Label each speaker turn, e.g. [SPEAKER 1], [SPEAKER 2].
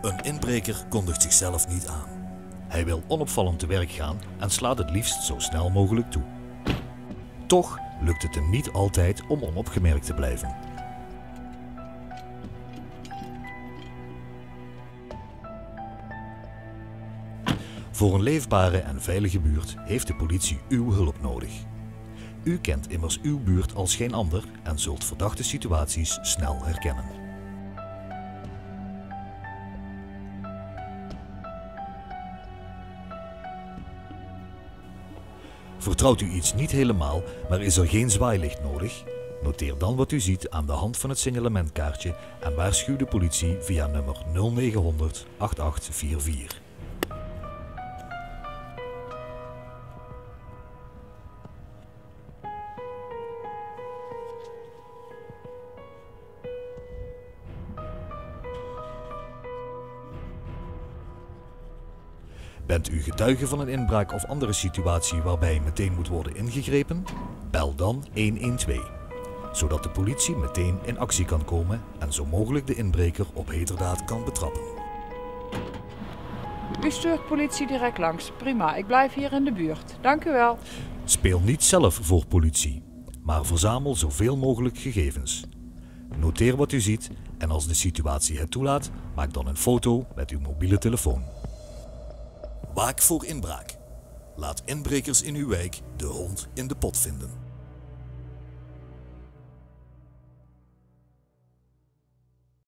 [SPEAKER 1] Een inbreker kondigt zichzelf niet aan. Hij wil onopvallend te werk gaan en slaat het liefst zo snel mogelijk toe. Toch lukt het hem niet altijd om onopgemerkt te blijven. Voor een leefbare en veilige buurt heeft de politie uw hulp nodig. U kent immers uw buurt als geen ander en zult verdachte situaties snel herkennen. Vertrouwt u iets niet helemaal, maar is er geen zwaailicht nodig? Noteer dan wat u ziet aan de hand van het signalementkaartje en waarschuw de politie via nummer 0900 8844. Bent u getuige van een inbraak of andere situatie waarbij meteen moet worden ingegrepen? Bel dan 112, zodat de politie meteen in actie kan komen en zo mogelijk de inbreker op heterdaad kan betrappen.
[SPEAKER 2] U stuurt politie direct langs. Prima, ik blijf hier in de buurt. Dank u wel.
[SPEAKER 1] Speel niet zelf voor politie, maar verzamel zoveel mogelijk gegevens. Noteer wat u ziet en als de situatie het toelaat, maak dan een foto met uw mobiele telefoon. Waak voor inbraak. Laat inbrekers in uw wijk de hond in de pot vinden.